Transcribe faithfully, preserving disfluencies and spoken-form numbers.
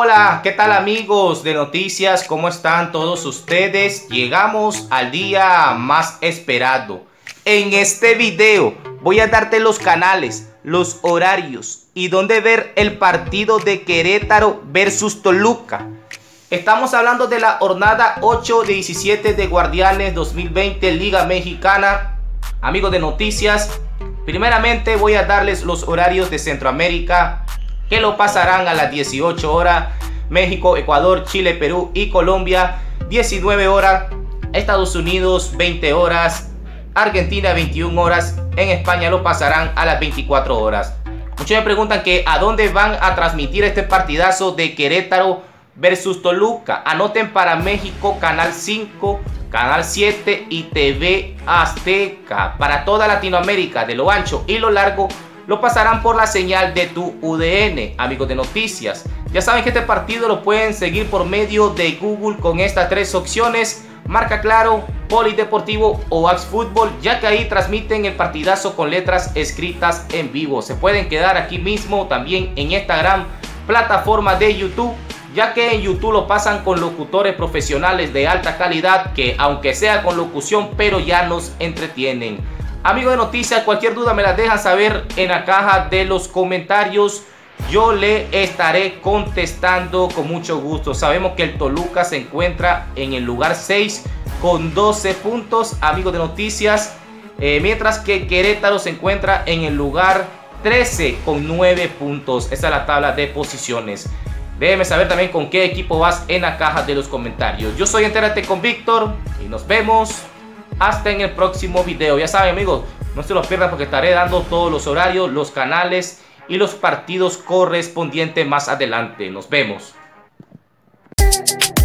Hola, ¿qué tal amigos de noticias? ¿Cómo están todos ustedes? Llegamos al día más esperado. En este video voy a darte los canales, los horarios y dónde ver el partido de Querétaro versus Toluca. Estamos hablando de la jornada ocho de diecisiete de Guardianes dos mil veinte Liga Mexicana. Amigos de noticias, primeramente voy a darles los horarios de Centroamérica, que lo pasarán a las dieciocho horas, México, Ecuador, Chile, Perú y Colombia, diecinueve horas, Estados Unidos, veinte horas, Argentina, veintiuna horas, en España lo pasarán a las veinticuatro horas. Muchos me preguntan que a dónde van a transmitir este partidazo de Querétaro versus Toluca. Anoten para México Canal cinco, Canal siete y T V Azteca. Para toda Latinoamérica, de lo ancho y lo largo, lo pasarán por la señal de Tu U D N. Amigos de noticias, ya saben que este partido lo pueden seguir por medio de Google con estas tres opciones: Marca Claro, Polideportivo o AXFútbol, ya que ahí transmiten el partidazo con letras escritas en vivo. Se pueden quedar aquí mismo también en esta gran plataforma de YouTube, ya que en YouTube lo pasan con locutores profesionales de alta calidad que, aunque sea con locución, pero ya nos entretienen. Amigos de noticias, cualquier duda me la dejan saber en la caja de los comentarios. Yo le estaré contestando con mucho gusto. Sabemos que el Toluca se encuentra en el lugar seis con doce puntos, amigos de noticias. Eh, mientras que Querétaro se encuentra en el lugar trece con nueve puntos. Esa es la tabla de posiciones. Déjeme saber también con qué equipo vas en la caja de los comentarios. Yo soy Entérate con Víctor y nos vemos hasta en el próximo video. Ya saben amigos, no se los pierdan porque estaré dando todos los horarios, los canales y los partidos correspondientes más adelante. Nos vemos.